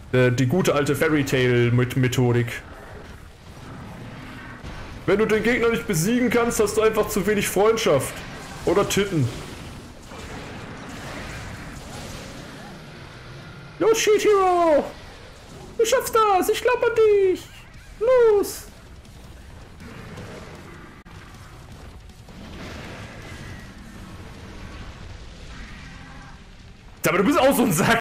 Die gute alte Fairy Tail Methodik. Wenn du den Gegner nicht besiegen kannst, hast du einfach zu wenig Freundschaft. Oder Titten. Los, Shield Hero! Du schaffst das! Ich glaub an dich! Los! Aber du bist auch so ein Sack!